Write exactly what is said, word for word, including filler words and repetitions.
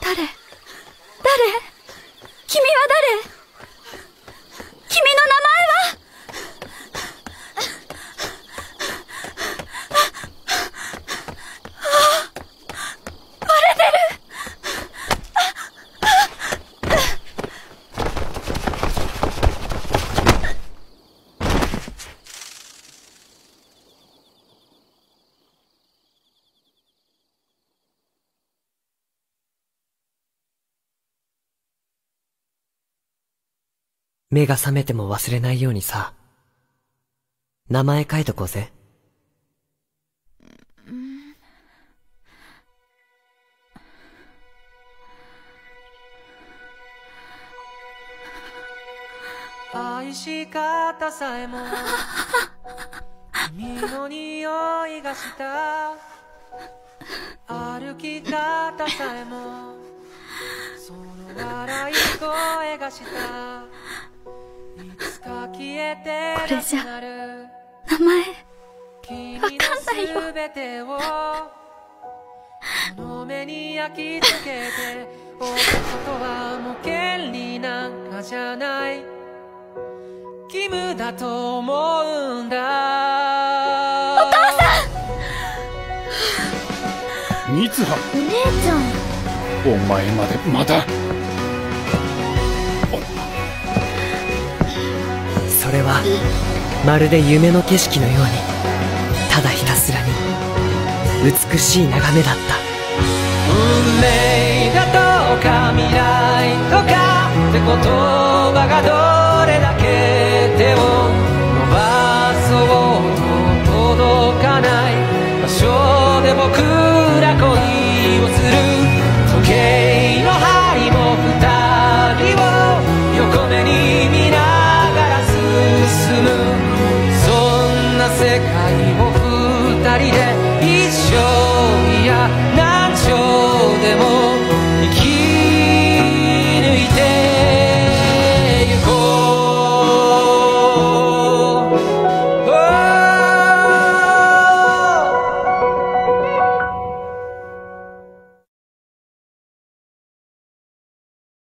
誰？誰？君は誰？君の名前は？ああ、バレてる。 目が覚めても忘れないようにさ、名前書いとこうぜ。 愛し方さえも君の匂いがした、歩き方さえもその笑い声がした、いつか消えてなくなる名前君わかんないよ。 の全てをこの目に焼き付けておくことはもう権利なんかじゃない、義務だと思うんだ。 お母さん。 三葉、 お姉ちゃん。 お前までまだ。 それはまるで夢の景色のように、ただひたすらに美しい眺めだった。 運命だとか未来とかって言葉がどれだけ手を伸ばそうと届かない場所で僕ら恋をする、時計の針も二人を横目に見ながら進む、そんな世界を二人で